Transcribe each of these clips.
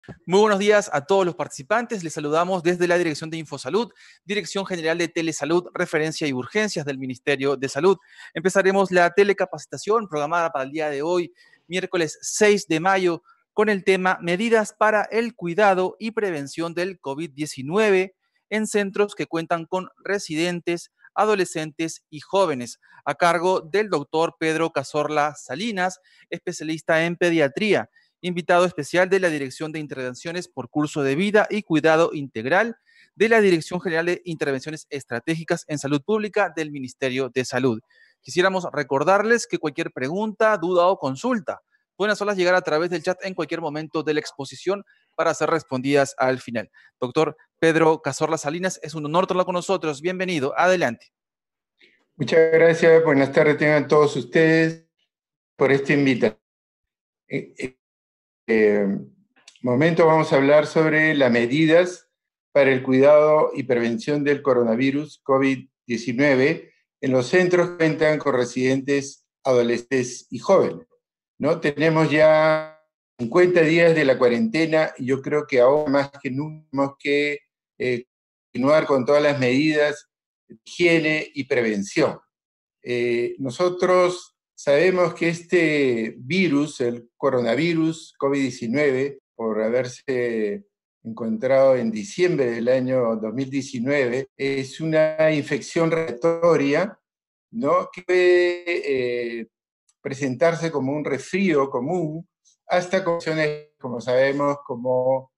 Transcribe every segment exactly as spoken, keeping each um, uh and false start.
Muy buenos días a todos los participantes. Les saludamos desde la Dirección de Infosalud, Dirección General de Telesalud, Referencia y Urgencias del Ministerio de Salud. Empezaremos la telecapacitación programada para el día de hoy, miércoles seis de mayo, con el tema Medidas para el cuidado y prevención del COVID diecinueve en centros que cuentan con residentes, adolescentes y jóvenes, a cargo del doctor Pedro Cazorla Salinas, especialista en pediatría, invitado especial de la Dirección de Intervenciones por Curso de Vida y Cuidado Integral de la Dirección General de Intervenciones Estratégicas en Salud Pública del Ministerio de Salud. Quisiéramos recordarles que cualquier pregunta, duda o consulta pueden hacerlas llegar a través del chat en cualquier momento de la exposición para ser respondidas al final. Doctor Pedro Cazorla Salinas, es un honor tenerlo con nosotros. Bienvenido. Adelante. Muchas gracias. Buenas tardes tengan todos ustedes por esta invitación. En este eh, momento vamos a hablar sobre las medidas para el cuidado y prevención del coronavirus COVID diecinueve en los centros que cuentan con residentes, adolescentes y jóvenes, ¿no? Tenemos ya cincuenta días de la cuarentena y yo creo que ahora más que nunca tenemos que eh, continuar con todas las medidas de higiene y prevención. Eh, nosotros sabemos que este virus, el coronavirus COVID diecinueve, por haberse encontrado en diciembre del año dos mil diecinueve, es una infección respiratoria, ¿no?, que puede eh, presentarse como un resfrío común hasta condiciones, como sabemos, como...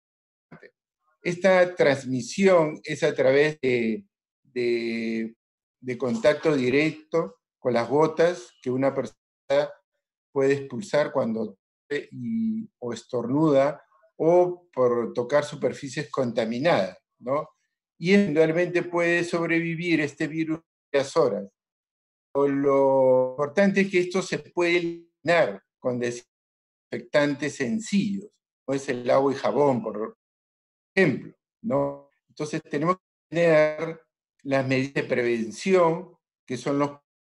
Esta transmisión es a través de, de, de contacto directo con las gotas que una persona puede expulsar cuando y, o estornuda o por tocar superficies contaminadas, ¿no? Y eventualmente puede sobrevivir este virus varias horas. Lo importante es que esto se puede eliminar con desinfectantes sencillos, como es el agua y jabón, por ejemplo, ¿no? Entonces tenemos que tener las medidas de prevención, que son los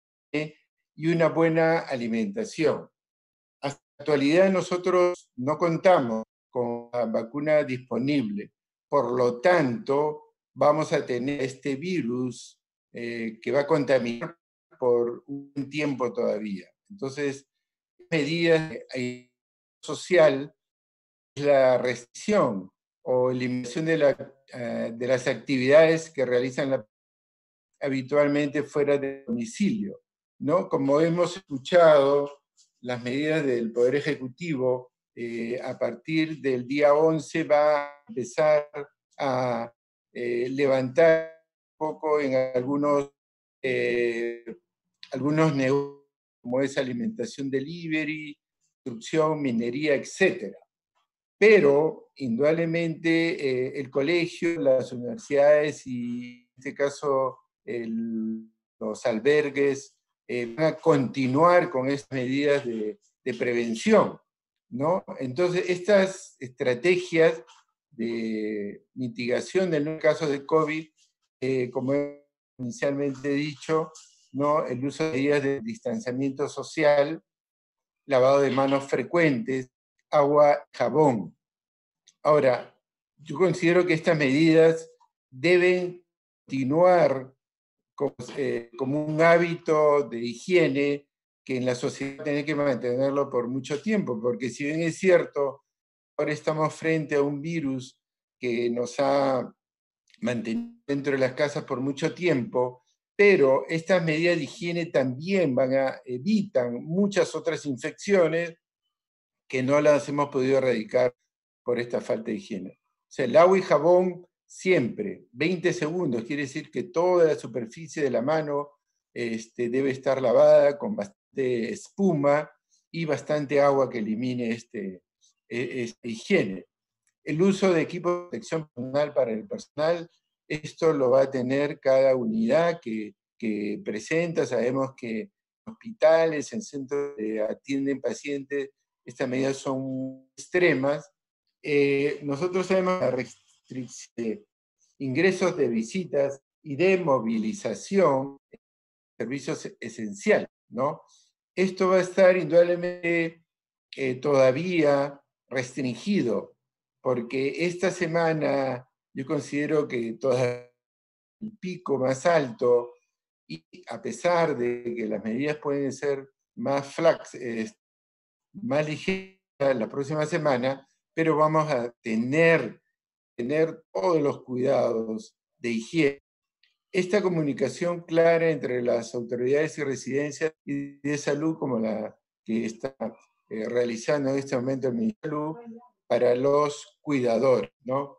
y una buena alimentación. Hasta la actualidad nosotros no contamos con la vacuna disponible, por lo tanto vamos a tener este virus eh, que va a contaminar por un tiempo todavía. Entonces, medidas de social es la restricción o eliminación de, la, uh, de las actividades que realizan la, habitualmente fuera del domicilio, ¿no? Como hemos escuchado, las medidas del Poder Ejecutivo eh, a partir del día once va a empezar a eh, levantar un poco en algunos, eh, algunos negocios, como es alimentación delivery, construcción, minería, etcétera. Pero, indudablemente, eh, el colegio, las universidades y, en este caso, el, los albergues eh, van a continuar con estas medidas de, de prevención, ¿no? Entonces, estas estrategias de mitigación del caso de COVID, eh, como he inicialmente dicho, ¿no?, el uso de medidas de distanciamiento social, lavado de manos frecuentes, agua, jabón. Ahora, yo considero que estas medidas deben continuar como, eh, como un hábito de higiene que en la sociedad tiene que mantenerlo por mucho tiempo, porque si bien es cierto, ahora estamos frente a un virus que nos ha mantenido dentro de las casas por mucho tiempo, pero estas medidas de higiene también van a evitan muchas otras infecciones que no las hemos podido erradicar por esta falta de higiene. O sea, el agua y jabón siempre, veinte segundos, quiere decir que toda la superficie de la mano este, debe estar lavada con bastante espuma y bastante agua que elimine este, esta higiene. El uso de equipo de protección personal para el personal, esto lo va a tener cada unidad que, que presenta. Sabemos que en hospitales, en centros que atienden pacientes, estas medidas son extremas. Eh, nosotros sabemos la restricción de ingresos de visitas y de movilización en servicios esenciales, ¿no? Esto va a estar indudablemente eh, todavía restringido porque esta semana yo considero que todavía el pico más alto, y a pesar de que las medidas pueden ser más flax, eh, más ligeras la próxima semana, pero vamos a tener, tener todos los cuidados de higiene. Esta comunicación clara entre las autoridades y residencias y de salud, como la que está eh, realizando en este momento el Ministerio de Salud para los cuidadores, ¿no?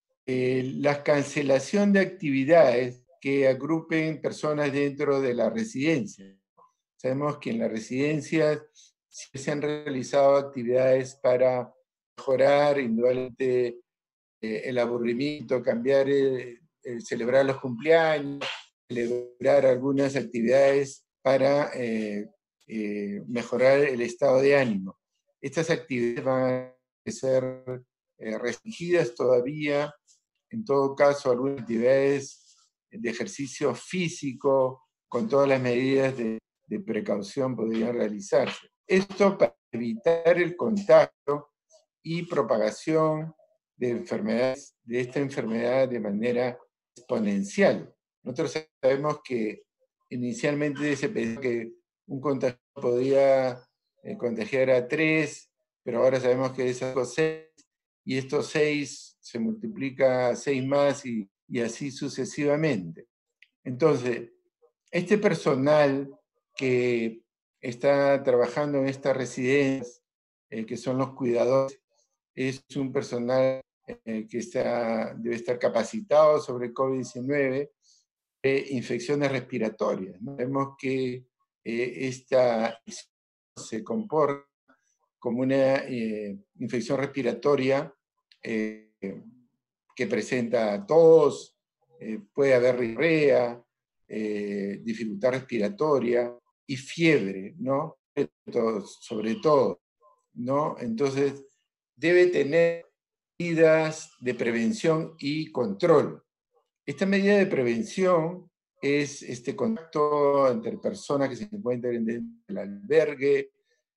Eh, la cancelación de actividades que agrupen personas dentro de la residencia. Sabemos que en las residencias se han realizado actividades para mejorar indudablemente eh, el aburrimiento, cambiar, eh, eh, celebrar los cumpleaños, celebrar algunas actividades para eh, eh, mejorar el estado de ánimo. Estas actividades van a ser eh, restringidas todavía, en todo caso algunas actividades de ejercicio físico con todas las medidas de, de precaución podrían realizarse. Esto para evitar el contagio y propagación de enfermedades, de esta enfermedad de manera exponencial. Nosotros sabemos que inicialmente se pensó que un contagio podía eh, contagiar a tres, pero ahora sabemos que es a seis, y estos seis se multiplica a seis más y, y así sucesivamente. Entonces, este personal que está trabajando en estas residencias, eh, que son los cuidadores, es un personal eh, que está, debe estar capacitado sobre COVID diecinueve, eh, infecciones respiratorias. ¿no? Vemos que eh, esta se comporta como una eh, infección respiratoria eh, que presenta tos, eh, puede haber diarrea, eh, dificultad respiratoria y fiebre, ¿no? Sobre todo, ¿no? Entonces, debe tener medidas de prevención y control. Esta medida de prevención es este contacto entre personas que se encuentran dentro del albergue.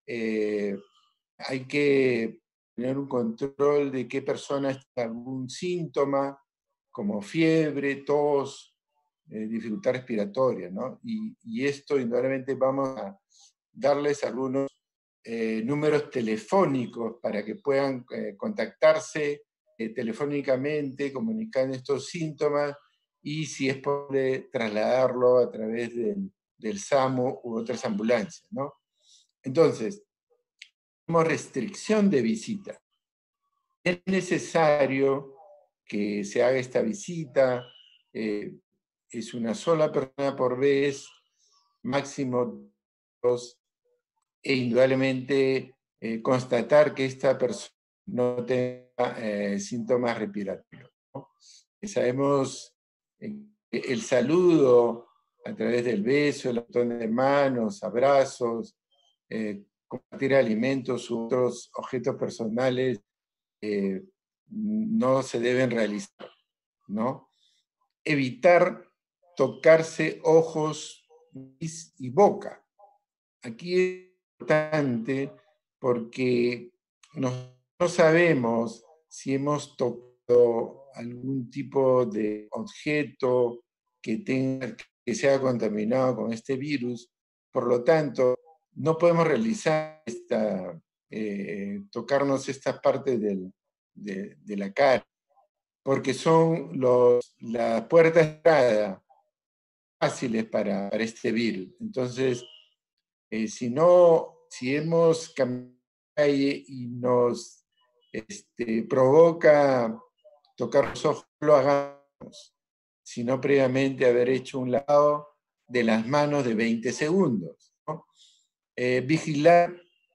Eh, hay que tener un control de qué personas tienen algún síntoma, como fiebre, tos, eh, dificultad respiratoria, ¿no? Y, y esto, indudablemente, vamos a darles algunos eh, números telefónicos para que puedan eh, contactarse eh, telefónicamente, comunicar estos síntomas y, si es posible, trasladarlo a través del, del SAMU u otras ambulancias, ¿no? Entonces, tenemos restricción de visita. Es necesario que se haga esta visita, eh, es una sola persona por vez, máximo dos, e indudablemente eh, constatar que esta persona no tenga eh, síntomas respiratorios, ¿no? Sabemos eh, el saludo a través del beso, el apretón de manos, abrazos, eh, compartir alimentos u otros objetos personales eh, no se deben realizar, ¿no? Evitar tocarse ojos, nariz y boca. Aquí es importante porque no, no sabemos si hemos tocado algún tipo de objeto que, tenga, que sea contaminado con este virus. Por lo tanto, no podemos realizar esta, eh, tocarnos estas partes del, de, de la cara, porque son los, las puertas de entrada fáciles para, para este virus. Entonces, eh, si no, si hemos caminado y nos este, provoca tocar los ojos, no lo hagamos, sino previamente haber hecho un lavado de las manos de veinte segundos. ¿no? Eh, vigilar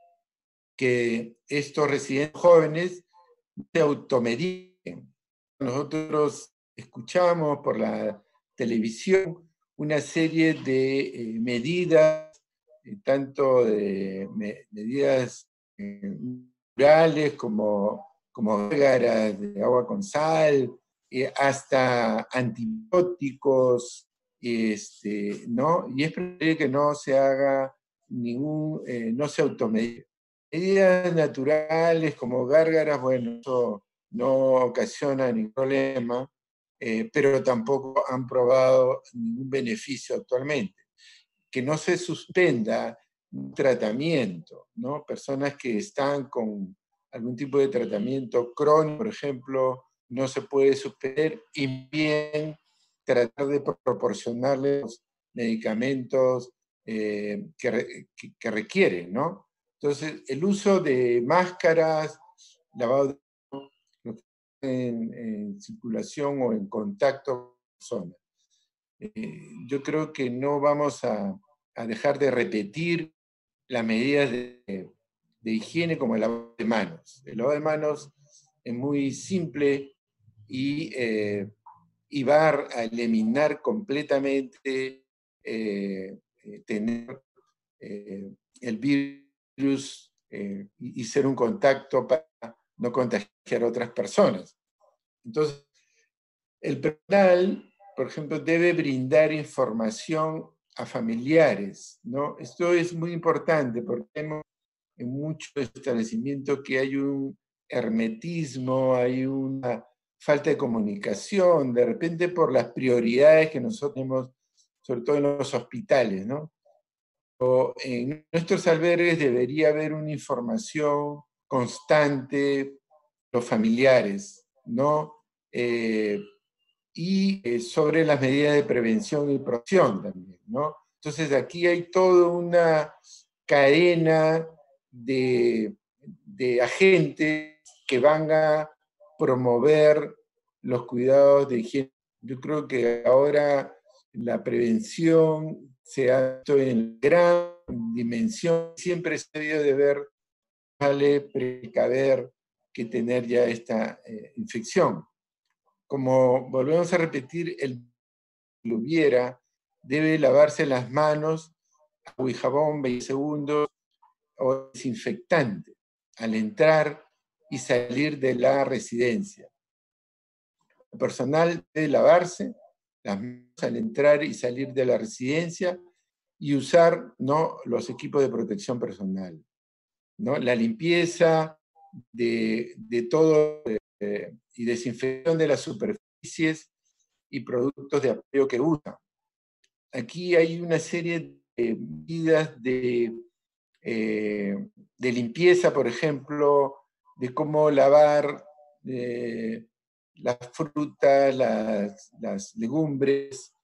que estos residentes jóvenes se automediquen. Nosotros escuchamos por la televisión una serie de eh, medidas, eh, tanto de me, medidas eh, naturales como, como gárgaras de agua con sal, eh, hasta antibióticos, este, ¿no? Y es preferible que no se haga ningún, eh, no se automedique. Medidas naturales como gárgaras, bueno, eso no ocasiona ningún problema, eh, pero tampoco han probado ningún beneficio actualmente. Que no se suspenda un tratamiento, ¿no? Personas que están con algún tipo de tratamiento crónico, por ejemplo, no se puede suspender y bien tratar de proporcionarles los medicamentos eh, que, re, que, que requieren, ¿no? Entonces, el uso de máscaras, lavado de en, en circulación o en contacto con personas. Eh, yo creo que no vamos a, a dejar de repetir las medidas de, de higiene como el lavado de manos. El lavado de manos es muy simple y, eh, y va a eliminar completamente eh, tener eh, el virus eh, y, y ser un contacto para no contagiar a otras personas. Entonces, el personal, por ejemplo, debe brindar información a familiares, ¿no? Esto es muy importante porque vemos en muchos establecimientos que hay un hermetismo, hay una falta de comunicación, de repente por las prioridades que nosotros tenemos, sobre todo en los hospitales, ¿no? O en nuestros albergues debería haber una información constante, los familiares, ¿no? Eh, y eh, sobre las medidas de prevención y protección también, ¿no? Entonces aquí hay toda una cadena de, de agentes que van a promover los cuidados de higiene. Yo creo que ahora la prevención se ha hecho en gran dimensión, siempre se ha debido de ver, vale precaver que tener ya esta eh, infección. Como volvemos a repetir, el que lo hubiera debe lavarse las manos, agua y jabón, veinte segundos, o desinfectante, al entrar y salir de la residencia. El personal debe lavarse las manos al entrar y salir de la residencia y usar, ¿no?, los equipos de protección personal, ¿no? La limpieza de, de todo eh, y desinfección de las superficies y productos de apoyo que usan. Aquí hay una serie de medidas de, eh, de limpieza, por ejemplo, de cómo lavar eh, las frutas, las, las legumbres,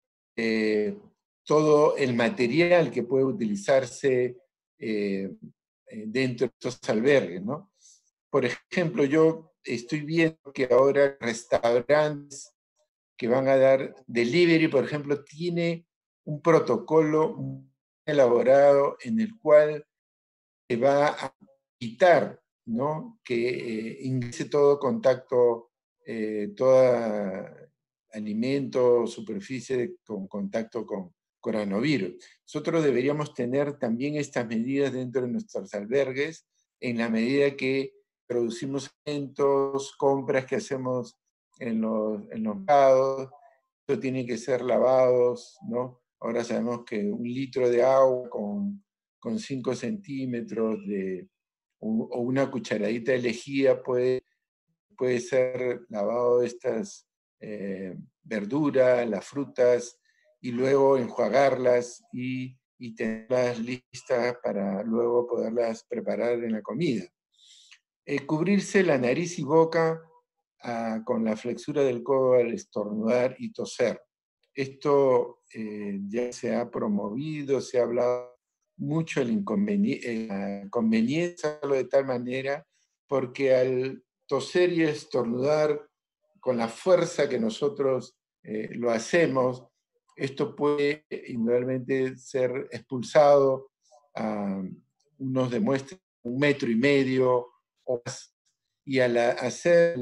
eh, todo el material que puede utilizarse eh, dentro de estos albergues, ¿no? Por ejemplo, yo estoy viendo que ahora restaurantes que van a dar delivery, por ejemplo, tiene un protocolo muy elaborado en el cual se va a evitar, ¿no?, que eh, ingrese todo contacto, eh, todo alimento, superficie con contacto con coronavirus. Nosotros deberíamos tener también estas medidas dentro de nuestros albergues en la medida que producimos alimentos, compras que hacemos en los, en los mercados, esto tiene que ser lavados, ¿no? Ahora sabemos que un litro de agua con, con cinco centímetros de, o, o una cucharadita de lejía puede, puede ser lavado de estas eh, verduras, las frutas, y luego enjuagarlas y, y tenerlas listas para luego poderlas preparar en la comida. Eh, cubrirse la nariz y boca ah, con la flexura del codo al estornudar y toser. Esto eh, ya se ha promovido, se ha hablado mucho el inconveniente, la conveniencia de tal manera, porque al toser y estornudar con la fuerza que nosotros eh, lo hacemos, esto puede indudablemente ser expulsado a unos demuestran un metro y medio o más, y al hacer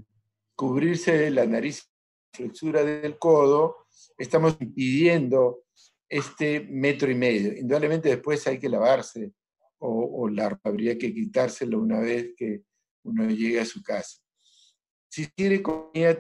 cubrirse la nariz, flexura del codo, estamos impidiendo este metro y medio. Indudablemente después hay que lavarse o, o la habría que quitárselo una vez que uno llegue a su casa. Si quiere comida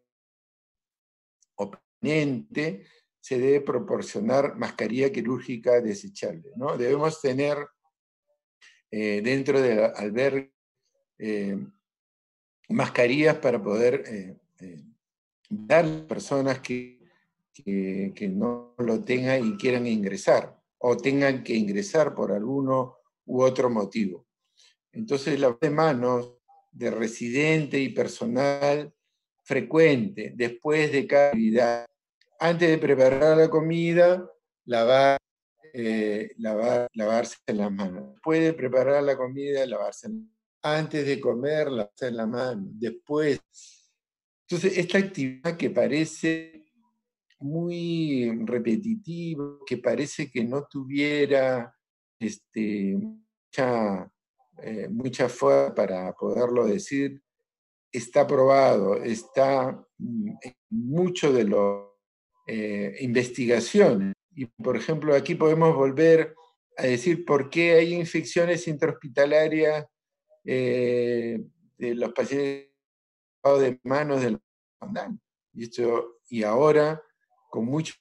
o permanente, se debe proporcionar mascarilla quirúrgica desechable, ¿no? Debemos tener eh, dentro del albergue eh, mascarillas para poder eh, eh, dar a las personas que, que, que no lo tengan y quieran ingresar, o tengan que ingresar por alguno u otro motivo. Entonces, lavado de manos de residente y personal frecuente, después de cada actividad, antes de preparar la comida, lavar, eh, lavar, lavarse las manos. Después de preparar la comida, lavarse las manos. Antes de comer, lavarse las manos. Después. Entonces, esta actividad que parece muy repetitiva, que parece que no tuviera este, mucha, eh, mucha fuerza para poderlo decir, está probado, está en mucho de las eh, investigaciones. Y, por ejemplo, aquí podemos volver a decir por qué hay infecciones intrahospitalarias eh, de los pacientes de manos del comandante. Y, esto, y ahora, con muchos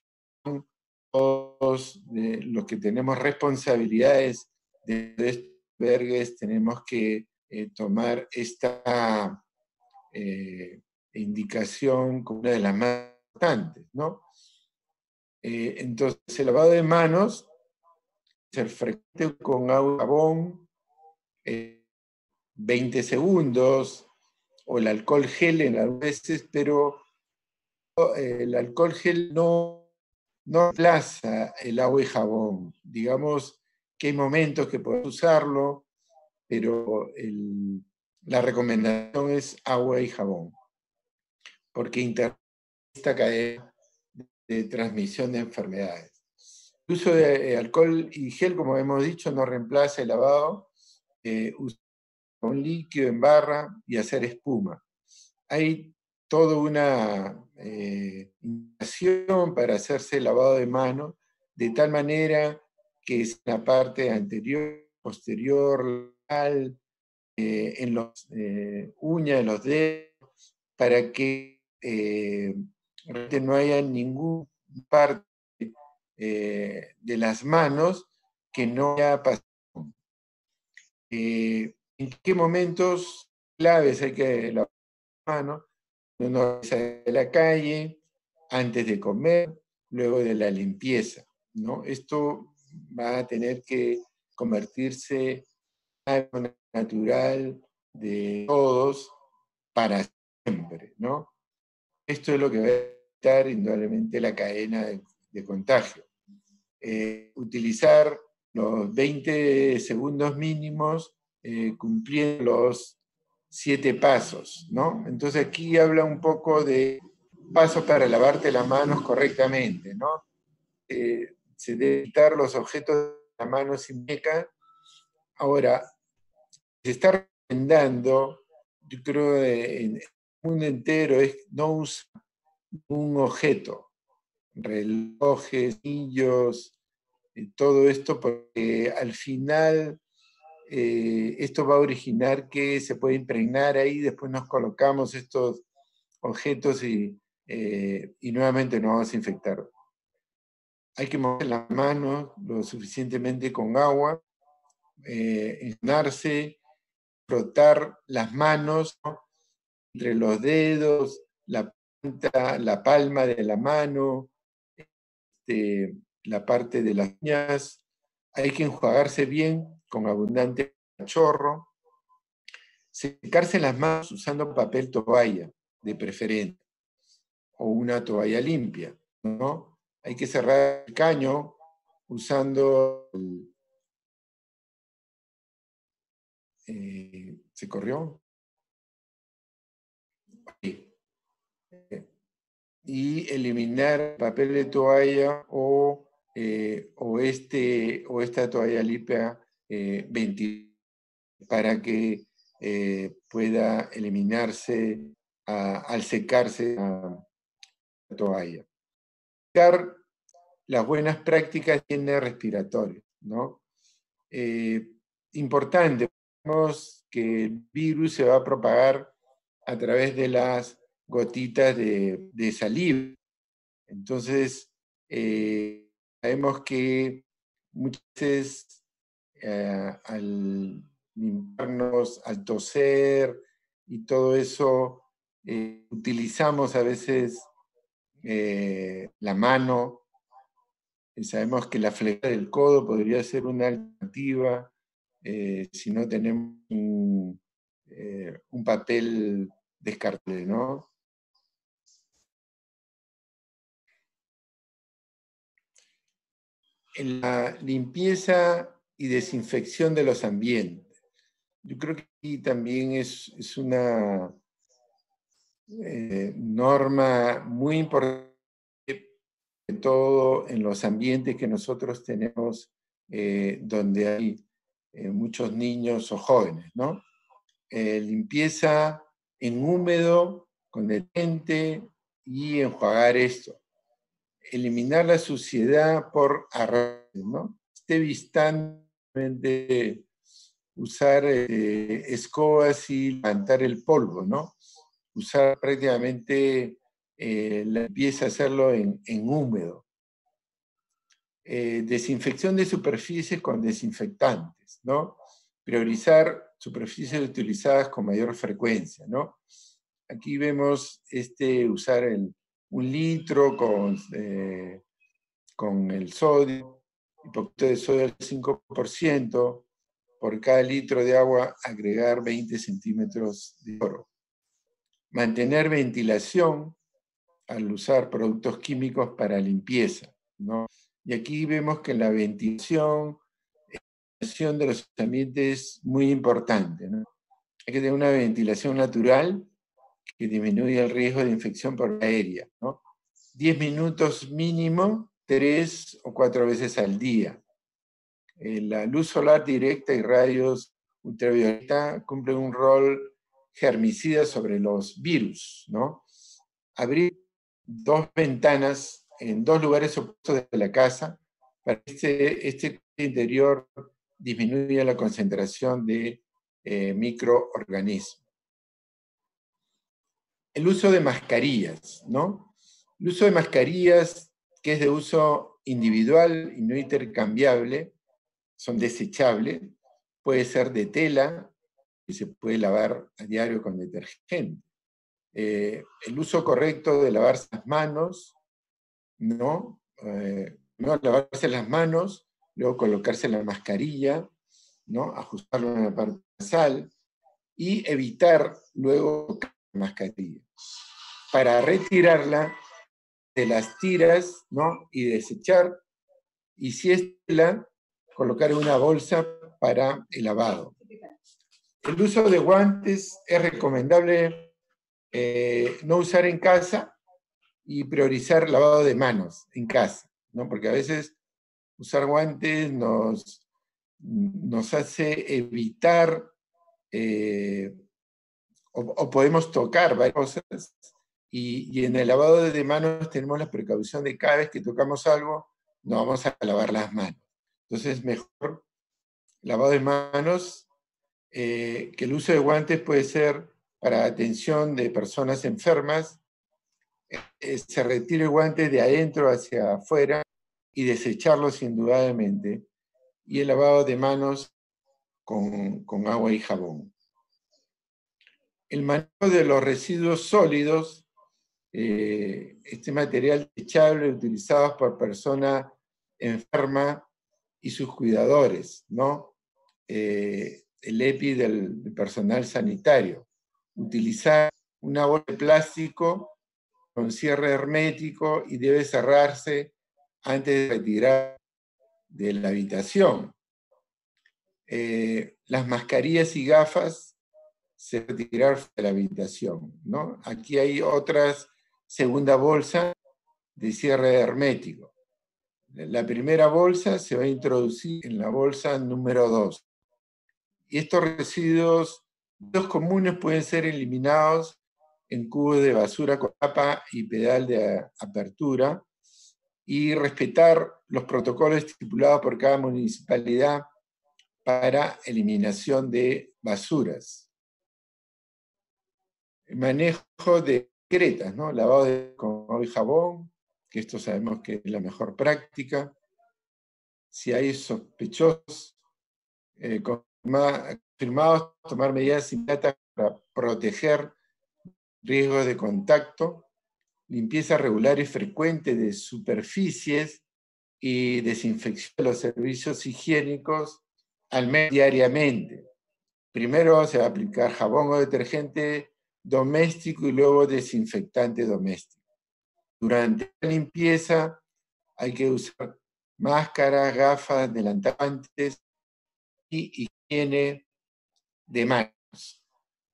de los que tenemos responsabilidades de estos albergues, tenemos que eh, tomar esta eh, indicación como una de las más importantes, ¿no? Eh, entonces, el lavado de manos, ser frecuente con agua y jabón, eh, veinte segundos, o el alcohol gel en algunas veces, pero eh, el alcohol gel no, no reemplaza el agua y jabón. Digamos que hay momentos que podemos usarlo, pero el, la recomendación es agua y jabón, porque interrumpe esta cadena de transmisión de enfermedades. El uso de alcohol y gel, como hemos dicho, no reemplaza el lavado. Eh, usar un líquido en barra y hacer espuma. Hay toda una eh, indicación para hacerse el lavado de manos, de tal manera que es la parte anterior, posterior, lateral, eh, en las eh, uñas, en los dedos, para que eh, no haya ninguna parte eh, de las manos que no haya pasado. Eh, ¿En qué momentos claves hay que lavar las manos? Uno sale de la calle, antes de comer, luego de la limpieza, ¿no? Esto va a tener que convertirse en algo natural de todos para siempre, ¿no? Esto es lo que va a evitar indudablemente la cadena de, de contagio. Eh, utilizar los veinte segundos mínimos eh, cumpliendo los siete pasos, ¿no? Entonces aquí habla un poco de pasos para lavarte las manos correctamente, ¿no? Eh, se debe quitar los objetos de la mano sin meca. Ahora, se está recomendando, yo creo en el mundo entero, es no usar un objeto, relojes, anillos, todo esto, porque al final eh, esto va a originar que se puede impregnar ahí, después nos colocamos estos objetos y, eh, y nuevamente nos vamos a infectar. Hay que mover las manos lo suficientemente con agua, eh, enjabonarse, frotar las manos, ¿no?, entre los dedos, la punta, la palma de la mano, este, la parte de las uñas. Hay que enjuagarse bien con abundante chorro. Secarse las manos usando papel toalla, de preferencia, o una toalla limpia, ¿no? Hay que cerrar el caño usando el, eh, ¿se corrió? Sí. Y eliminar papel de toalla o, eh, o, este, o esta toalla limpia eh, ventilada para que eh, pueda eliminarse a, al secarse la toalla. Buscar las buenas prácticas de higiene respiratoria, ¿no? Eh, importante, vemos que el virus se va a propagar a través de las gotitas de, de saliva. Entonces, eh, sabemos que muchas veces eh, al limpiarnos, al toser y todo eso eh, utilizamos a veces eh, la mano, y sabemos que la flexión del codo podría ser una alternativa eh, si no tenemos un, eh, un papel descartable, ¿no? En la limpieza y desinfección de los ambientes. Yo creo que aquí también es, es una eh, norma muy importante, sobre todo en los ambientes que nosotros tenemos, eh, donde hay eh, muchos niños o jóvenes, ¿no? Eh, limpieza en húmedo, con detergente y enjuagar esto. Eliminar la suciedad por arrastre, ¿no? Esté vistante usar eh, escobas y levantar el polvo, ¿no? Usar prácticamente eh, la limpieza, hacerlo en, en húmedo. Eh, desinfección de superficies con desinfectantes, ¿no? Priorizar superficies utilizadas con mayor frecuencia, ¿no? Aquí vemos este, usar el, un litro con, eh, con el sodio, un poquito de sodio al cinco por ciento, por cada litro de agua agregar veinte centímetros de cloro. Mantener ventilación al usar productos químicos para limpieza, ¿no? Y aquí vemos que la ventilación, ventilación de los ambientes es muy importante, ¿no? Hay que tener una ventilación natural que disminuya el riesgo de infección por vía aérea, ¿no? diez minutos mínimo, tres o cuatro veces al día. Eh, la luz solar directa y rayos ultravioleta cumplen un rol germicida sobre los virus, ¿no? Abrir dos ventanas en dos lugares opuestos de la casa para que este, este interior disminuya la concentración de eh, microorganismos. El uso de mascarillas, ¿no? El uso de mascarillas, que es de uso individual y no intercambiable, son desechables, puede ser de tela y se puede lavar a diario con detergente. Eh, el uso correcto de lavarse las manos, ¿no? Eh, no lavarse las manos, luego colocarse la mascarilla, ¿no? Ajustarlo en la parte nasal y evitar luego la mascarilla. Para retirarla, de las tiras, ¿no? Y desechar, y si es tela, colocar en una bolsa para el lavado. El uso de guantes es recomendable eh, no usar en casa y priorizar lavado de manos en casa, ¿no? Porque a veces usar guantes nos, nos hace evitar eh, o, o podemos tocar varias cosas y, y en el lavado de manos tenemos la precaución de cada vez que tocamos algo no vamos a lavar las manos. Entonces mejor lavado de manos, eh, que el uso de guantes puede ser para atención de personas enfermas, eh, se retira el guante de adentro hacia afuera y desecharlos indudablemente, y el lavado de manos con, con agua y jabón. El manejo de los residuos sólidos, eh, este material desechable utilizado por persona enferma y sus cuidadores, ¿no? Eh, el EPI del, del personal sanitario. Utilizar una bolsa de plástico con cierre hermético y debe cerrarse antes de retirar de la habitación. Eh, las mascarillas y gafas se retirar de la habitación, ¿no? Aquí hay otras segunda bolsa de cierre hermético. La primera bolsa se va a introducir en la bolsa número dos. Y estos residuos, los comunes, pueden ser eliminados en cubos de basura con tapa y pedal de apertura y respetar los protocolos estipulados por cada municipalidad para eliminación de basuras. El manejo de excretas, ¿no? Lavado de, con agua y jabón, que esto sabemos que es la mejor práctica. Si hay sospechosos eh, confirmados, tomar medidas inmediatas para proteger riesgos de contacto, limpieza regular y frecuente de superficies y desinfección de los servicios higiénicos al menos diariamente. Primero se va a aplicar jabón o detergente doméstico y luego desinfectante doméstico. Durante la limpieza hay que usar máscaras, gafas, delantantes y higiene de manos.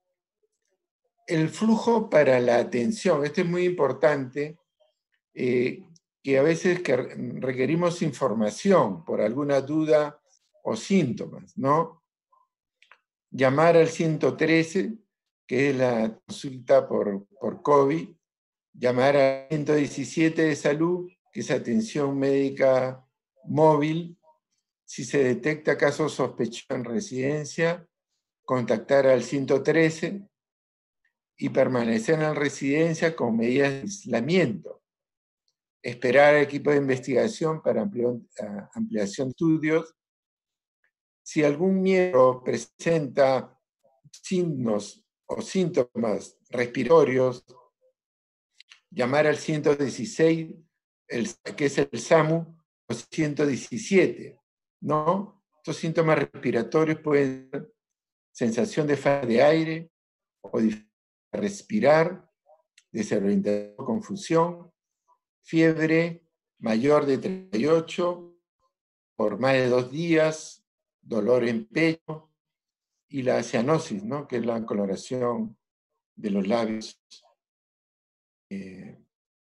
El flujo para la atención, esto es muy importante, eh, que a veces que requerimos información por alguna duda o síntomas, ¿no? Llamar al ciento trece, que es la consulta por, por COVID, llamar al ciento diecisiete de salud, que es atención médica móvil, si se detecta casos sospechosos en residencia, contactar al ciento trece y permanecer en la residencia con medidas de aislamiento. Esperar al equipo de investigación para ampliación de estudios. Si algún miembro presenta signos o síntomas respiratorios, llamar al ciento dieciséis, el, que es el SAMU, o ciento diecisiete, ¿no? Estos síntomas respiratorios pueden ser sensación de falta de aire o dificultad de respirar, desorientación o confusión, fiebre mayor de treinta y ocho por más de dos días, dolor en pecho y la cianosis, ¿no? Que es la coloración de los labios. Eh,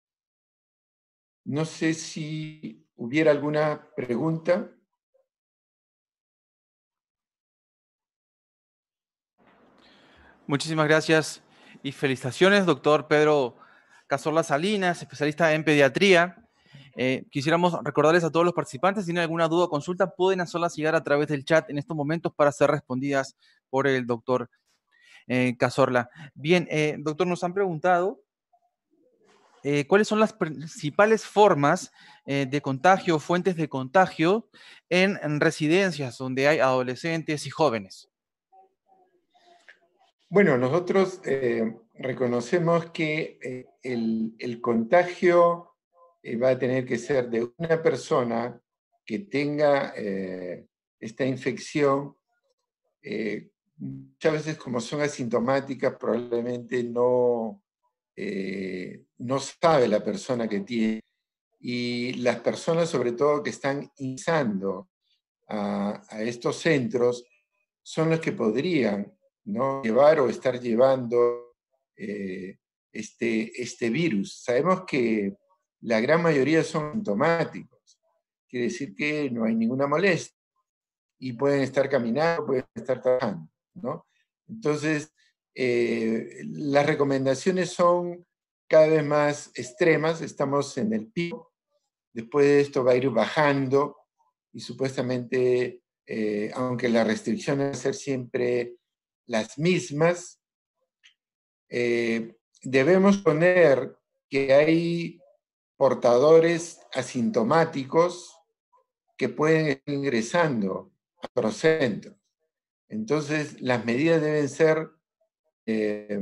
no sé si hubiera alguna pregunta. Muchísimas gracias y felicitaciones, doctor Pedro Cazorla Salinas, especialista en pediatría. Eh, quisiéramos recordarles a todos los participantes, si tienen alguna duda o consulta, pueden hacerlas llegar a través del chat en estos momentos para ser respondidas por el doctor eh, Cazorla. Bien, eh, doctor, nos han preguntado eh, cuáles son las principales formas eh, de contagio, fuentes de contagio en, en residencias donde hay adolescentes y jóvenes. Bueno, nosotros eh, reconocemos que eh, el, el contagio eh, va a tener que ser de una persona que tenga eh, esta infección. Eh, muchas veces, como son asintomáticas, probablemente no, eh, no sabe la persona que tiene. Y las personas, sobre todo, que están ingresando a, a estos centros, son los que podrían, ¿no?, llevar o estar llevando eh, este, este virus. Sabemos que la gran mayoría son sintomáticos, quiere decir que no hay ninguna molestia y pueden estar caminando, pueden estar trabajando, ¿no? Entonces, eh, las recomendaciones son cada vez más extremas, estamos en el pico, después de esto va a ir bajando y supuestamente, eh, aunque las restricciones van a ser siempre las mismas, eh, debemos poner que hay portadores asintomáticos que pueden ir ingresando a otros centros. Entonces, las medidas deben ser eh,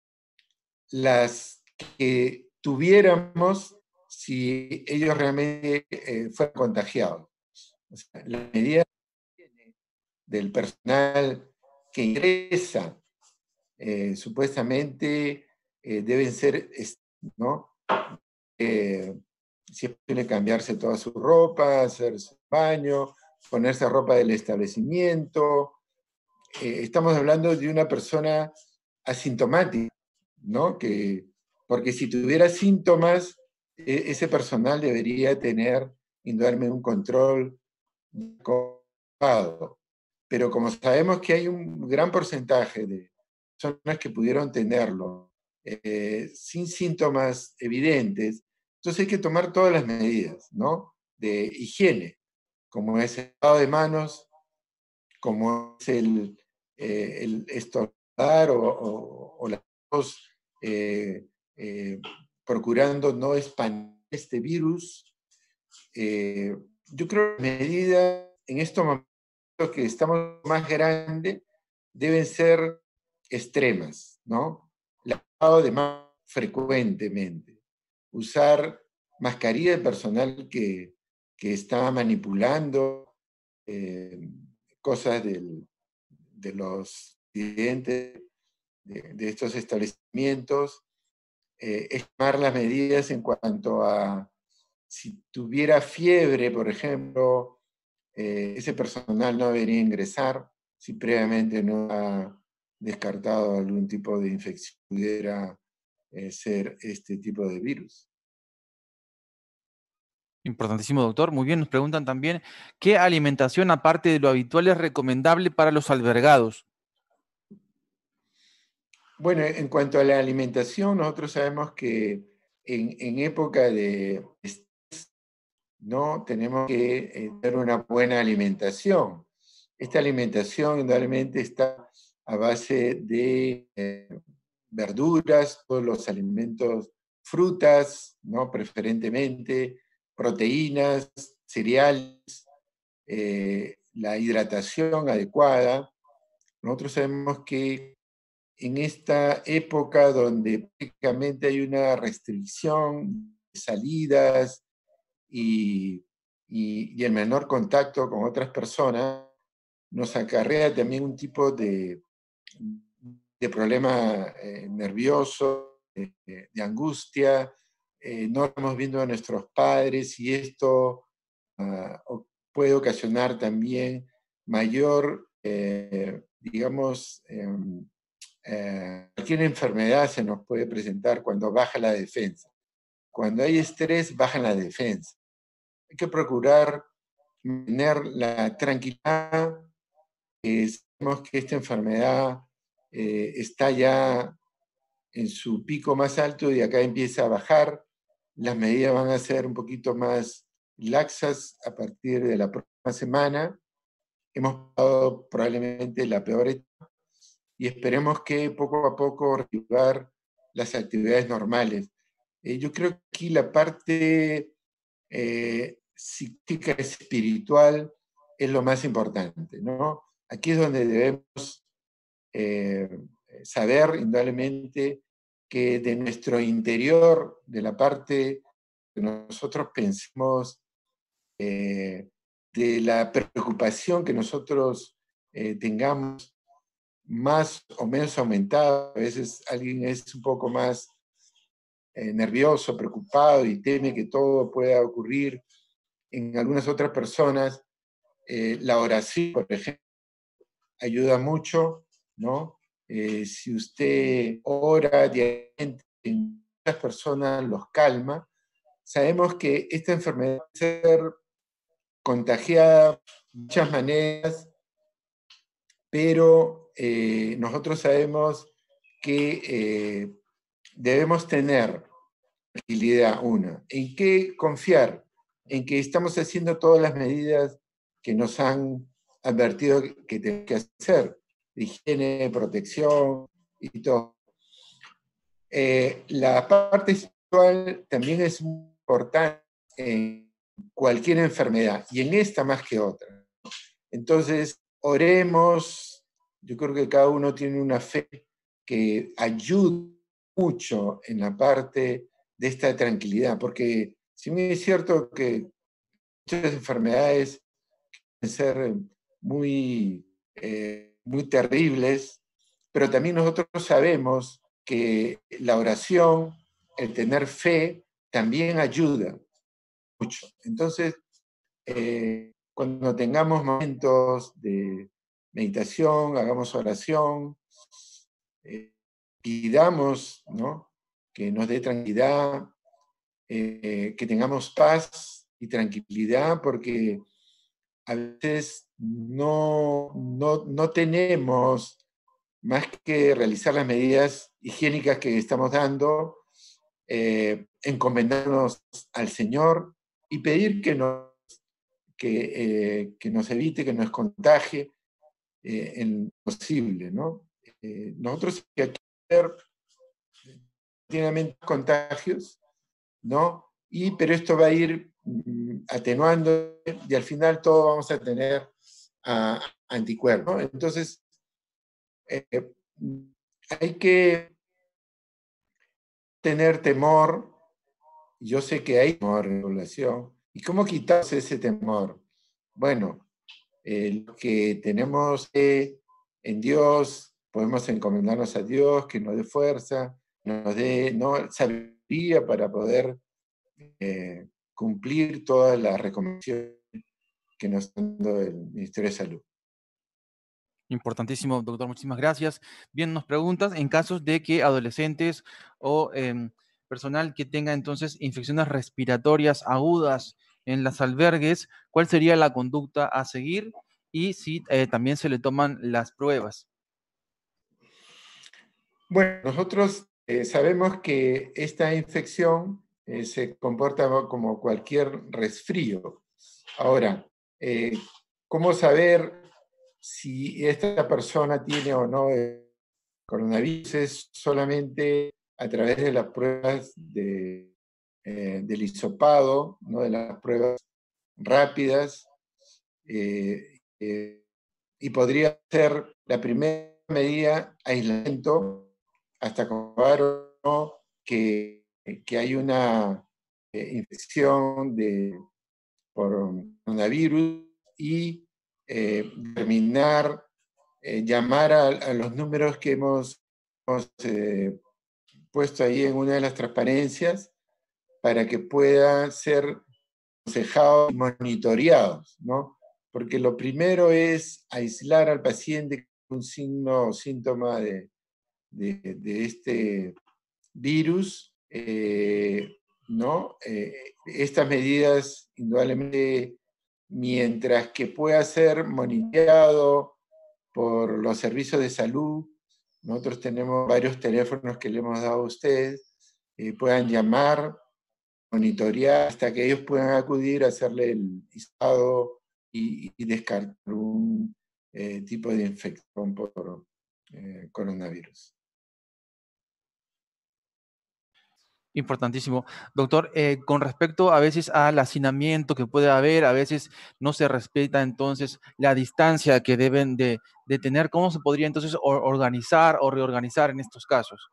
las que tuviéramos si ellos realmente eh, fueran contagiados. O sea, la medida del personal que ingresa eh, supuestamente eh, deben ser, ¿no? Eh, si es posible cambiarse toda su ropa, hacerse un baño, ponerse ropa del establecimiento. Eh, estamos hablando de una persona asintomática, ¿no? Que, porque si tuviera síntomas, eh, ese personal debería tener indudablemente un control adecuado. Pero como sabemos que hay un gran porcentaje de personas que pudieron tenerlo eh, sin síntomas evidentes, entonces hay que tomar todas las medidas, ¿no?, de higiene, como es el lavado de manos, como es el, eh, el estornudar o, o, o la tos, eh, eh, procurando no expandir este virus. Eh, yo creo que las medidas en estos momentos que estamos más grandes deben ser extremas, ¿no? Lavado de manos frecuentemente, usar mascarilla de personal que, que está manipulando eh, cosas del, de los clientes de, de estos establecimientos, eh, estimar las medidas en cuanto a si tuviera fiebre, por ejemplo, eh, ese personal no debería ingresar si previamente no ha descartado algún tipo de infección que pudiera eh, ser este tipo de virus. Importantísimo, doctor. Muy bien, nos preguntan también, ¿qué alimentación, aparte de lo habitual, es recomendable para los albergados? Bueno, en cuanto a la alimentación, nosotros sabemos que en, en época de estrés, ¿no? Tenemos que eh, tener una buena alimentación. Esta alimentación indudablemente está a base de eh, verduras, todos los alimentos, frutas, ¿no? Preferentemente, proteínas, cereales, eh, la hidratación adecuada. Nosotros sabemos que en esta época donde prácticamente hay una restricción de salidas y, y, y el menor contacto con otras personas, nos acarrea también un tipo de, de problema eh, nervioso, de, de angustia. Eh, no estamos viendo a nuestros padres y esto uh, puede ocasionar también mayor, eh, digamos, eh, eh, cualquier enfermedad se nos puede presentar cuando baja la defensa. Cuando hay estrés, baja la defensa. Hay que procurar mantener la tranquilidad. Eh, sabemos que esta enfermedad eh, está ya en su pico más alto y acá empieza a bajar. Las medidas van a ser un poquito más laxas a partir de la próxima semana. Hemos pasado probablemente la peor etapa y esperemos que poco a poco reactivar las actividades normales. Eh, yo creo que aquí la parte eh, psíquica, espiritual, es lo más importante, ¿no? Aquí es donde debemos eh, saber, indudablemente, que de nuestro interior, de la parte que nosotros pensemos, eh, de la preocupación que nosotros eh, tengamos más o menos aumentada, a veces alguien es un poco más eh, nervioso, preocupado y teme que todo pueda ocurrir. En algunas otras personas, eh, la oración, por ejemplo, ayuda mucho, ¿no? Eh, si usted ora diariamente, en muchas personas los calma. Sabemos que esta enfermedad puede ser contagiada de muchas maneras, pero eh, nosotros sabemos que eh, debemos tener tranquilidad, una. ¿En qué confiar? En que estamos haciendo todas las medidas que nos han advertido que tenemos que hacer, de higiene, protección y todo. Eh, la parte espiritual también es muy importante en cualquier enfermedad, y en esta más que otra. Entonces, oremos. Yo creo que cada uno tiene una fe que ayuda mucho en la parte de esta tranquilidad, porque si bien es cierto que muchas enfermedades pueden ser muy, eh, muy terribles, pero también nosotros sabemos que la oración, el tener fe, también ayuda mucho. Entonces, eh, cuando tengamos momentos de meditación, hagamos oración, eh, pidamos, ¿no? Que nos dé tranquilidad, eh, que tengamos paz y tranquilidad, porque a veces no, no, no tenemos más que realizar las medidas higiénicas que estamos dando, eh, encomendarnos al Señor y pedir que nos, que, eh, que nos evite, que nos contagie eh, en lo posible, ¿no? Eh, nosotros hay que ver tiene contagios, ¿no? Y, pero esto va a ir mm, atenuando y al final todos vamos a tener uh, anticuerpos, ¿no? Entonces, eh, hay que tener temor. Yo sé que hay temor en la población. ¿Y cómo quitarse ese temor? Bueno, eh, lo que tenemos eh, en Dios, podemos encomendarnos a Dios, que nos dé fuerza, nos dé, ¿no?, sabiduría para poder eh, cumplir todas las recomendaciones que nos está dando el Ministerio de Salud. Importantísimo, doctor, muchísimas gracias. Bien, nos preguntas en casos de que adolescentes o em, personal que tenga entonces infecciones respiratorias agudas en los albergues, ¿cuál sería la conducta a seguir? Y si eh, también se le toman las pruebas. Bueno, nosotros eh, sabemos que esta infección eh, se comporta como cualquier resfrío. Ahora, eh, ¿cómo saber si esta persona tiene o no el coronavirus? Es solamente a través de las pruebas de, eh, del hisopado, ¿no?, de las pruebas rápidas, eh, eh, y podría ser la primera medida aislamiento hasta comprobar o no que, que hay una eh, infección de, por coronavirus y eh, terminar, eh, llamar a, a, los números que hemos, hemos eh, puesto ahí en una de las transparencias para que puedan ser aconsejados y monitoreados, ¿no? Porque lo primero es aislar al paciente con un signo o síntoma de, de, de este virus, eh, ¿no? Eh, estas medidas, indudablemente, mientras que pueda ser monitoreado por los servicios de salud, nosotros tenemos varios teléfonos que le hemos dado a ustedes, eh, puedan llamar, monitorear hasta que ellos puedan acudir a hacerle el hisopado y, y descartar un eh, tipo de infección por eh, coronavirus. Importantísimo. Doctor, eh, con respecto a veces al hacinamiento que puede haber, a veces no se respeta entonces la distancia que deben de, de tener, ¿cómo se podría entonces or- organizar o reorganizar en estos casos?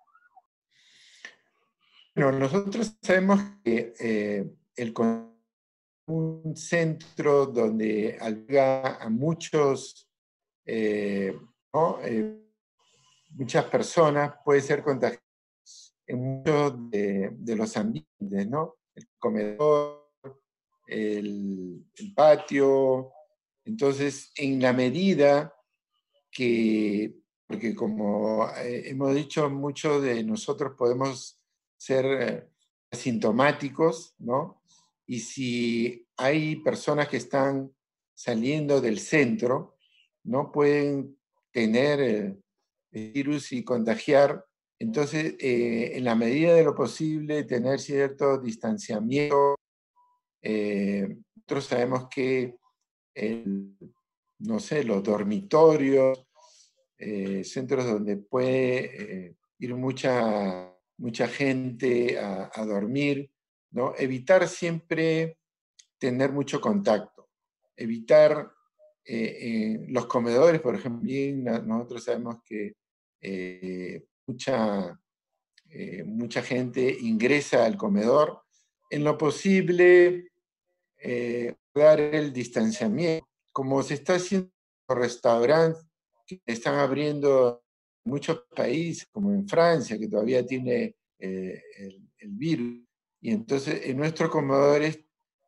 Bueno, nosotros sabemos que eh, el un centro donde alberga a muchos, eh, ¿no? eh, muchas personas puede ser contagioso en muchos de, de los ambientes, ¿no? El comedor, el, el patio. Entonces, en la medida que, porque como eh, hemos dicho, muchos de nosotros podemos ser eh, asintomáticos, ¿no? Y si hay personas que están saliendo del centro, ¿no?, pueden tener el, el virus y contagiar. Entonces, eh, en la medida de lo posible, tener cierto distanciamiento. Eh, nosotros sabemos que, el, no sé, los dormitorios, eh, centros donde puede eh, ir mucha, mucha gente a, a dormir, ¿no? Evitar siempre tener mucho contacto, evitar eh, eh, los comedores, por ejemplo. Bien, nosotros sabemos que eh, mucha, eh, mucha gente ingresa al comedor. En lo posible, eh, dar el distanciamiento, como se está haciendo en los restaurantes que están abriendo en muchos países, como en Francia, que todavía tiene eh, el, el virus. Y entonces en nuestros comedores,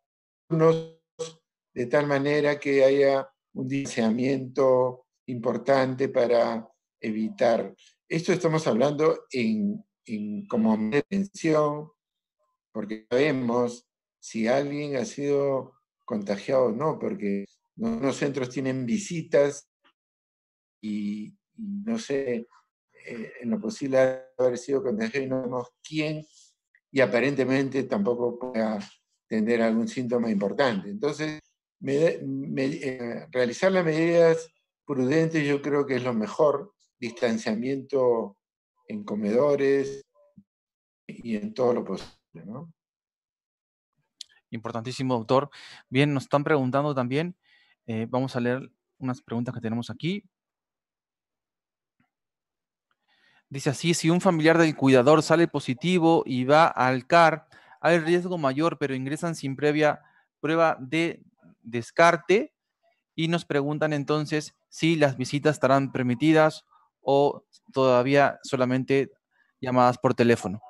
de tal manera que haya un distanciamiento importante para evitar. Esto estamos hablando en, en como prevención, porque sabemos si alguien ha sido contagiado o no, porque los centros tienen visitas y, y no sé, eh, en lo posible haber sido contagiado y no sabemos quién, y aparentemente tampoco pueda tener algún síntoma importante. Entonces, me, me, eh, realizar las medidas prudentes yo creo que es lo mejor, distanciamiento en comedores y en todo lo posible, ¿no? Importantísimo, doctor. Bien, nos están preguntando también, eh, vamos a leer unas preguntas que tenemos aquí. Dice así, si un familiar del cuidador sale positivo y va al C A R, hay riesgo mayor, pero ingresan sin previa prueba de descarte y nos preguntan entonces si las visitas estarán permitidas o todavía solamente llamadas por teléfono.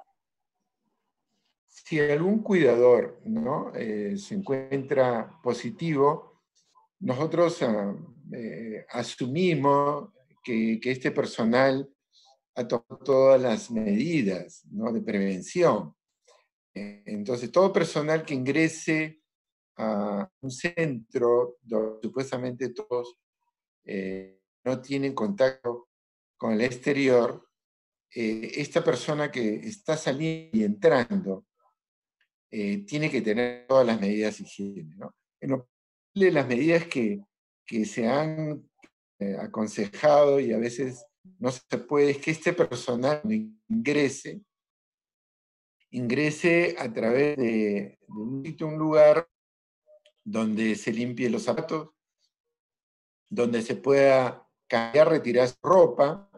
Si algún cuidador, ¿no? eh, se encuentra positivo, nosotros ah, eh, asumimos que, que este personal ha tomado todas las medidas, ¿no? de prevención. Eh, entonces, todo personal que ingrese a un centro donde supuestamente todos eh, no tienen contacto con el exterior, eh, esta persona que está saliendo y entrando eh, tiene que tener todas las medidas de higiene, ¿no? En lo posible, las medidas que, que se han eh, aconsejado y a veces no se puede, es que este personal ingrese, ingrese a través de, de un sitio, un lugar donde se limpie los zapatos, donde se pueda cambiar, retirar ropa,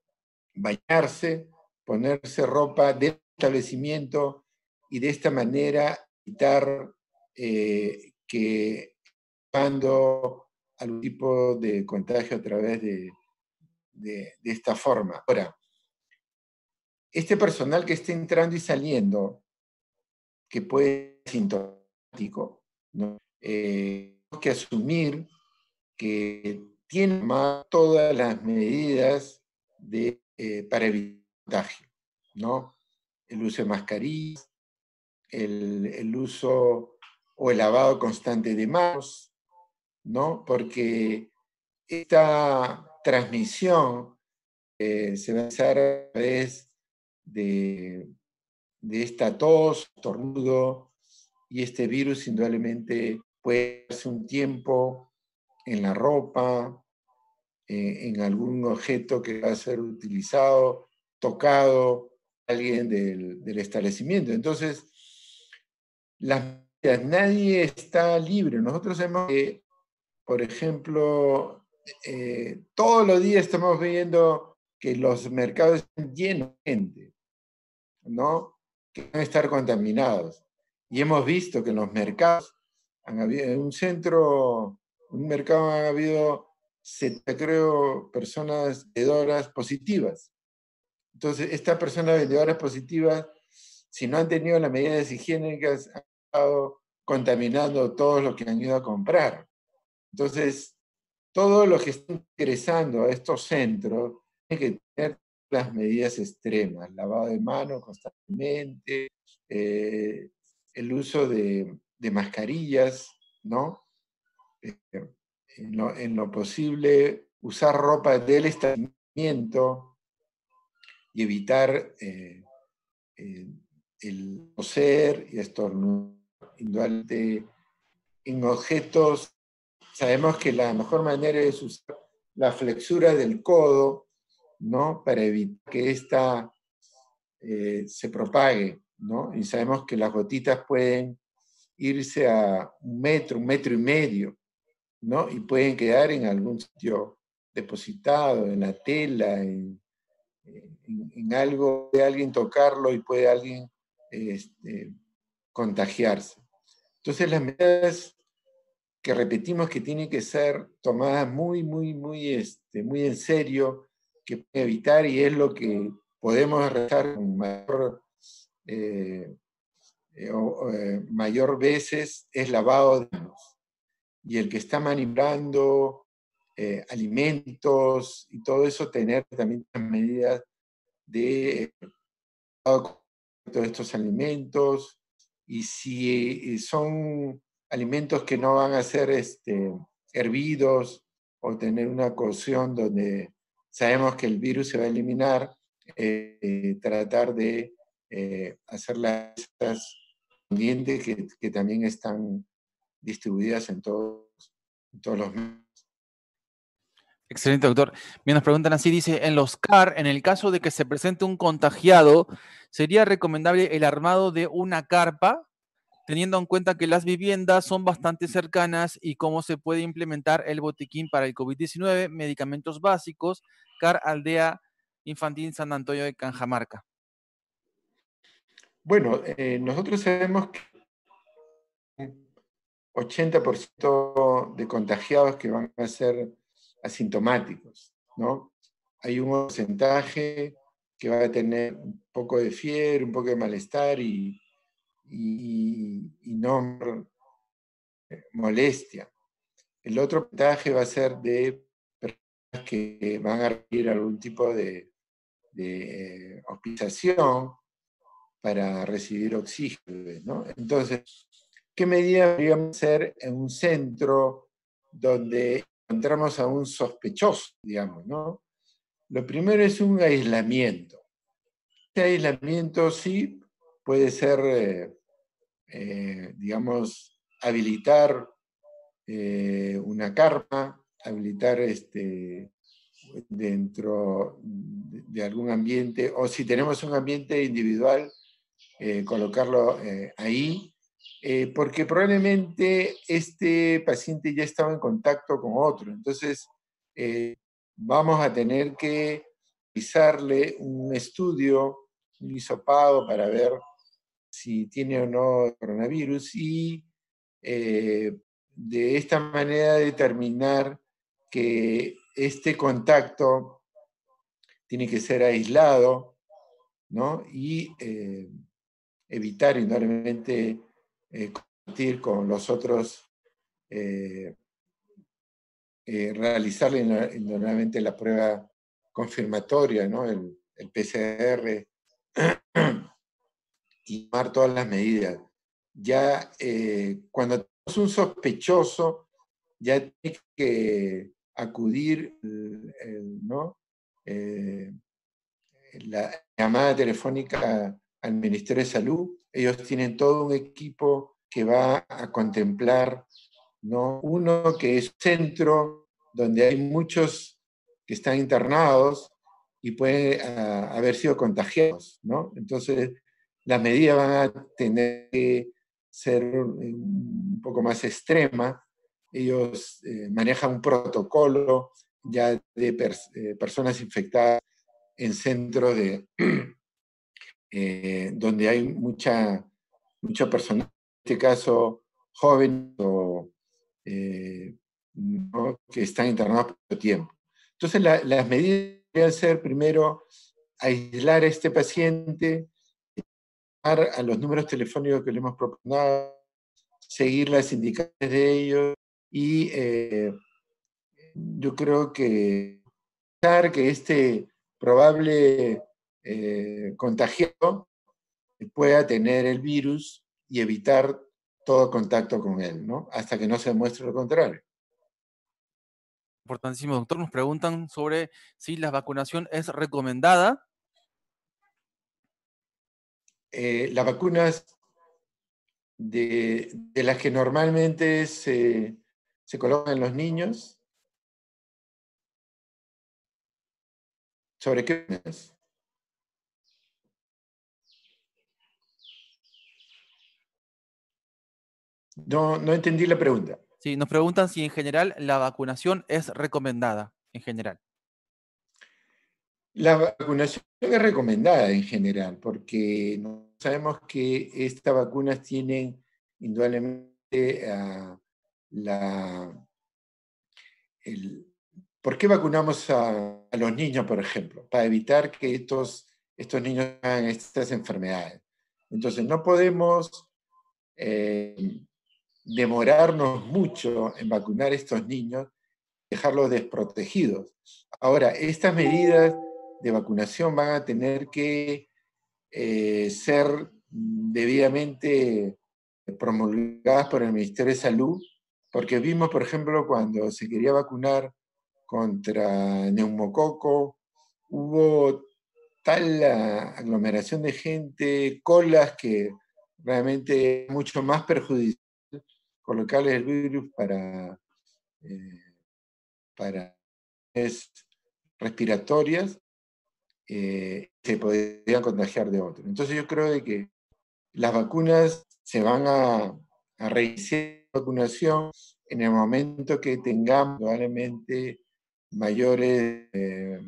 bañarse, ponerse ropa del establecimiento y de esta manera evitar eh, que cuando algún tipo de contagio a través de, de, de esta forma. Ahora, este personal que está entrando y saliendo, que puede ser sintomático, ¿no? eh, tenemos que asumir que tiene más todas las medidas de, eh, para evitar contagio, ¿no? El uso de mascarillas, el, el uso o el lavado constante de manos, ¿no? Porque esta transmisión eh, se va a hacer a través de, de esta tos, estornudo, y este virus indudablemente puede hace un tiempo en la ropa, eh, en algún objeto que va a ser utilizado, tocado alguien del, del establecimiento. Entonces, las, nadie está libre. Nosotros sabemos que, por ejemplo, eh, todos los días estamos viendo que los mercados están llenos de gente, ¿no? Que van a estar contaminados. Y hemos visto que en los mercados, han habido, en un centro, un mercado han habido, setenta, creo, personas vendedoras positivas. Entonces, estas personas vendedoras positivas, si no han tenido las medidas higiénicas, han estado contaminando todos los que han ido a comprar. Entonces, todos los que están ingresando a estos centros tienen que tener las medidas extremas, lavado de manos constantemente, eh, el uso de, de mascarillas, ¿no? Eh, en, lo, en lo posible, usar ropa del establecimiento y evitar eh, eh, el toser y estornudar indudablemente en objetos. Sabemos que la mejor manera es usar la flexura del codo, ¿no? Para evitar que ésta eh, se propague, ¿no? Y sabemos que las gotitas pueden irse a un metro, un metro y medio, ¿no? Y pueden quedar en algún sitio depositado, en la tela, en, en, en algo de alguien tocarlo y puede alguien este, contagiarse. Entonces las medidas que repetimos que tienen que ser tomadas muy, muy, muy, este, muy en serio, que pueden evitar, y es lo que podemos rezar con mayor, eh, eh, o, eh, mayor veces, es lavado de manos. Y el que está manipulando eh, alimentos y todo eso, tener también medidas de todos estos alimentos, y si son alimentos que no van a ser este, hervidos o tener una cocción donde sabemos que el virus se va a eliminar, eh, tratar de eh, hacer las pendientes que, que también están distribuidas en todos, en todos los medios. Excelente, doctor. Bien, nos preguntan así, dice, en los C A R, en el caso de que se presente un contagiado, ¿sería recomendable el armado de una carpa, teniendo en cuenta que las viviendas son bastante cercanas y cómo se puede implementar el botiquín para el COVID diecinueve, medicamentos básicos, C A R Aldea Infantil San Antonio de Cajamarca? Bueno, eh, nosotros sabemos que ochenta por ciento de contagiados que van a ser asintomáticos, ¿no? Hay un porcentaje que va a tener un poco de fiebre, un poco de malestar y, y, y no molestia. El otro porcentaje va a ser de personas que van a requerir algún tipo de, de hospitalización para recibir oxígeno, ¿no? Entonces, ¿qué medidas podríamos hacer en un centro donde encontramos a un sospechoso, digamos, ¿no? Lo primero es un aislamiento. Este aislamiento sí puede ser, eh, eh, digamos, habilitar eh, una carpa, habilitar este, dentro de algún ambiente, o si tenemos un ambiente individual, eh, colocarlo eh, ahí, eh, porque probablemente este paciente ya estaba en contacto con otro. Entonces, eh, vamos a tener que realizarle un estudio, un hisopado para ver si tiene o no coronavirus y eh, de esta manera determinar que este contacto tiene que ser aislado, ¿no? Y eh, evitar indudablemente eh, compartir con los otros, eh, eh, realizarle indudablemente la prueba confirmatoria, ¿no? el, el P C R, y tomar todas las medidas. Ya eh, cuando tenemos un sospechoso, ya tiene que acudir el, el, ¿no? eh, la llamada telefónica al Ministerio de Salud. Ellos tienen todo un equipo que va a contemplar, ¿no? Uno que es centro, donde hay muchos que están internados y pueden uh, haber sido contagiados, ¿no? Entonces, las medidas van a tener que ser un poco más extremas. Ellos eh, manejan un protocolo ya de pers eh, personas infectadas en centros de, eh, donde hay mucha, mucha persona, en este caso jóvenes o eh, ¿no? que están internados por mucho tiempo. Entonces, la, las medidas deberían ser primero aislar a este paciente, llamar a los números telefónicos que le hemos proporcionado, seguir las indicaciones de ellos y eh, yo creo que que este probable eh, contagiado pueda tener el virus y evitar todo contacto con él, ¿no? Hasta que no se demuestre lo contrario. Importantísimo, doctor. Nos preguntan sobre si la vacunación es recomendada. Eh, las vacunas de, de, las que normalmente se, se colocan en los niños, ¿sobre qué? No, no entendí la pregunta. Sí, nos preguntan si en general la vacunación es recomendada, en general. La vacunación es recomendada en general, porque sabemos que estas vacunas tienen indudablemente uh, la... El, ¿por qué vacunamos a, a los niños, por ejemplo? Para evitar que estos, estos niños hagan estas enfermedades. Entonces, no podemos eh, demorarnos mucho en vacunar a estos niños, dejarlos desprotegidos. Ahora, estas medidas de vacunación van a tener que eh, ser debidamente promulgadas por el Ministerio de Salud, porque vimos, por ejemplo, cuando se quería vacunar contra neumococo, hubo tal aglomeración de gente, colas, que realmente es mucho más perjudicial colocarles el virus para, eh, para respiratorias, eh, se podrían contagiar de otro. Entonces yo creo de que las vacunas se van a, a reiniciar la vacunación en el momento que tengamos probablemente mayores eh,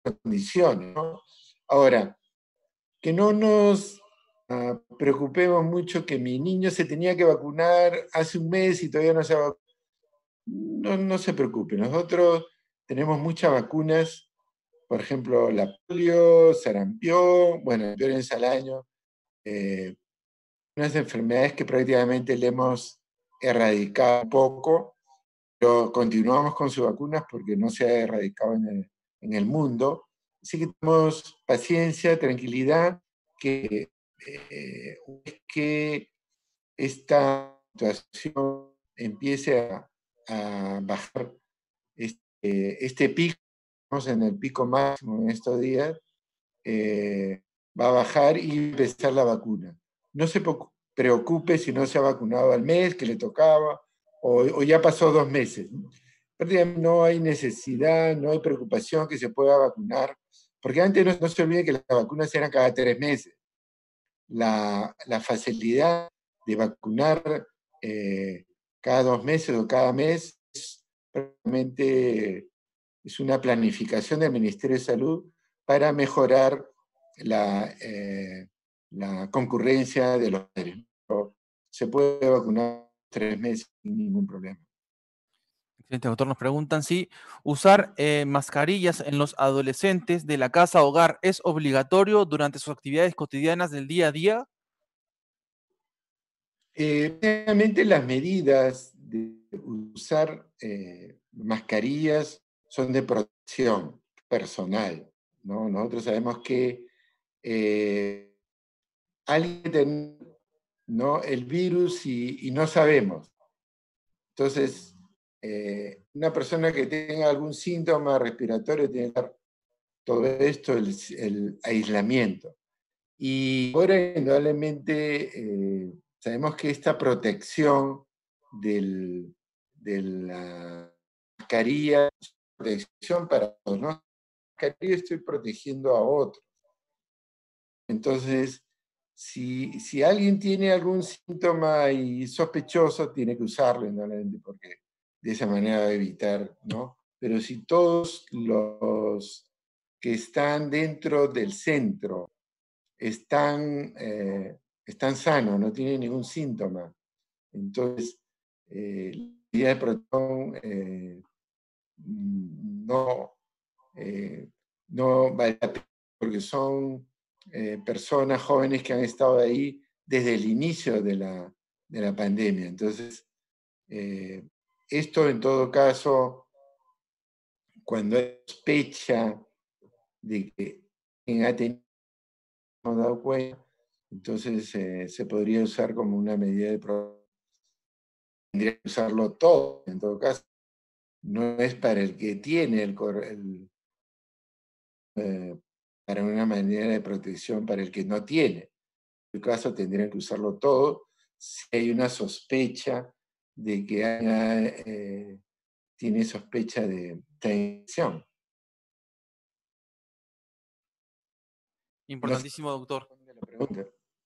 condiciones, ¿no? Ahora, que no nos uh, preocupemos mucho que mi niño se tenía que vacunar hace un mes y todavía no se ha vacunado. No, no se preocupe, nosotros tenemos muchas vacunas, por ejemplo, la polio, sarampión, bueno, influenza al año, eh, unas enfermedades que prácticamente le hemos erradicado un poco, pero continuamos con sus vacunas porque no se ha erradicado en el, en el mundo. Así que tenemos paciencia, tranquilidad, que eh, que esta situación empiece a, a bajar este, este pico, estamos en el pico máximo en estos días, eh, va a bajar y empezar la vacuna. No se preocupe si no se ha vacunado al mes que le tocaba o, o ya pasó dos meses. Prácticamente no hay necesidad, no hay preocupación que se pueda vacunar, porque antes no, no se olvide que las vacunas eran cada tres meses. La, la facilidad de vacunar eh, cada dos meses o cada mes es prácticamente es una planificación del Ministerio de Salud para mejorar la, eh, la concurrencia de los padres. Se puede vacunar tres meses sin ningún problema. Excelente, doctor. Nos preguntan si usar eh, mascarillas en los adolescentes de la casa hogar es obligatorio durante sus actividades cotidianas del día a día. Eh, realmente las medidas de usar eh, mascarillas son de protección personal, ¿no? Nosotros sabemos que eh, alguien tiene, ¿no?, el virus y, y no sabemos. Entonces, eh, una persona que tenga algún síntoma respiratorio tiene que dar todo esto, el, el aislamiento. Y ahora, indudablemente, eh, sabemos que esta protección del, de la mascarilla, protección para todos, ¿no? Mascarilla estoy protegiendo a otros. Entonces, si, si alguien tiene algún síntoma y sospechoso, tiene que usarlo, indudablemente, porque de esa manera va a evitar, ¿no? Pero si todos los que están dentro del centro están, eh, están sanos, no tienen ningún síntoma, entonces eh, la medida de protección eh, no, eh, no vale la pena, porque son eh, personas jóvenes que han estado ahí desde el inicio de la, de la pandemia. Entonces, eh, esto en todo caso, cuando hay sospecha de que alguien ha tenido, no dado cuenta, entonces eh, se podría usar como una medida de protección. Tendría que usarlo todo, en todo caso. No es para el que tiene el, el eh, para una manera de protección para el que no tiene. En todo caso, tendrían que usarlo todo si hay una sospecha de que haya, eh, tiene sospecha de infección. Importantísimo, doctor. La pregunta.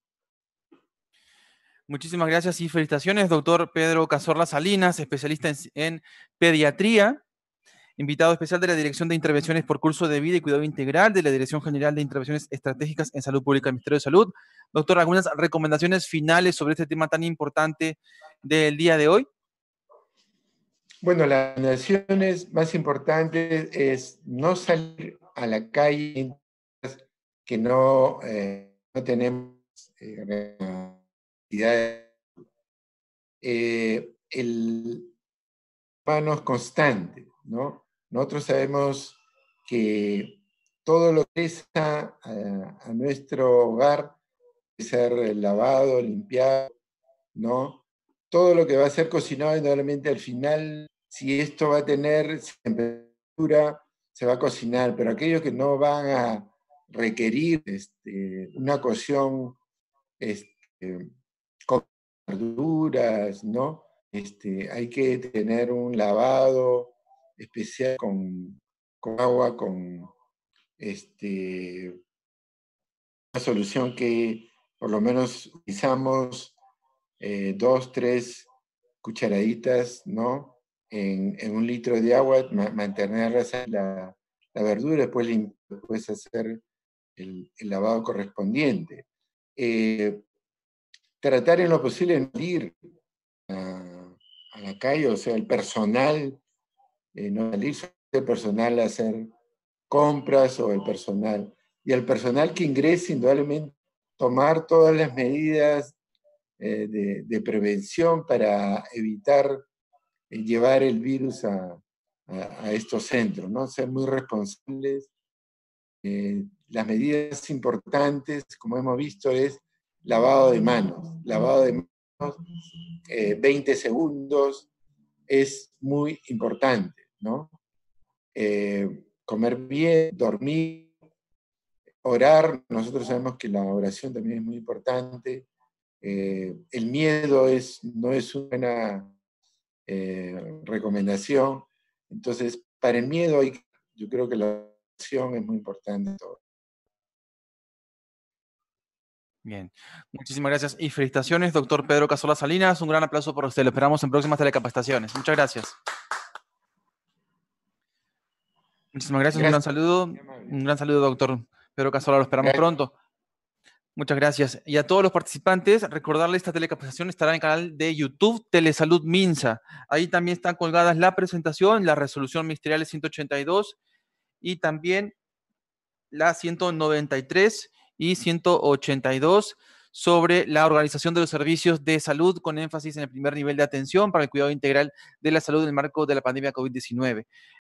Muchísimas gracias y felicitaciones, doctor Pedro Cazorla Salinas, especialista en, en pediatría, invitado especial de la Dirección de Intervenciones por Curso de Vida y Cuidado Integral de la Dirección General de Intervenciones Estratégicas en Salud Pública del Ministerio de Salud. Doctor, ¿algunas recomendaciones finales sobre este tema tan importante del día de hoy? Bueno, las recomendaciones más importantes es no salir a la calle que no, eh, no tenemos eh, eh, el manos constante, ¿no? Nosotros sabemos que todo lo que está a, a nuestro hogar debe ser lavado, limpiado, ¿no? Todo lo que va a ser cocinado, indudablemente al final, si esto va a tener temperatura, se va a cocinar, pero aquellos que no van a requerir este, una cocción este, con verduras, ¿no? Este, hay que tener un lavado especial con, con agua, con este, una solución que por lo menos utilizamos eh, dos, tres cucharaditas, ¿no? En, en un litro de agua, ma mantener la, la verdura, después, después hacer el, el lavado correspondiente. Eh, tratar en lo posible de no ir a, a la calle, o sea, el personal, eh, no salir el personal a hacer compras o el personal. Y el personal que ingrese, indudablemente, tomar todas las medidas eh, de, de prevención para evitar eh, llevar el virus a, a, a estos centros, ¿no? Ser muy responsables. Eh, las medidas importantes, como hemos visto, es lavado de manos. Lavado de manos, eh, veinte segundos, es muy importante, ¿no? Eh, comer bien, dormir, orar. Nosotros sabemos que la oración también es muy importante. Eh, el miedo es, no es una eh, recomendación. Entonces, para el miedo, hay, yo creo que la oración es muy importante. Bien, muchísimas gracias y felicitaciones, doctor Pedro Casola Salinas. Un gran aplauso por usted. Lo esperamos en próximas telecapacitaciones. Muchas gracias. Muchísimas gracias, gracias. Un gran saludo. Un gran saludo, doctor Pedro Casola. Lo esperamos gracias. Pronto. Muchas gracias. Y a todos los participantes, recordarles esta telecapacitación estará en el canal de YouTube Telesalud Minsa. Ahí también están colgadas la presentación, la resolución ministerial ciento ochenta y dos y también la ciento noventa y tres y ciento ochenta y dos sobre la organización de los servicios de salud con énfasis en el primer nivel de atención para el cuidado integral de la salud en el marco de la pandemia COVID diecinueve.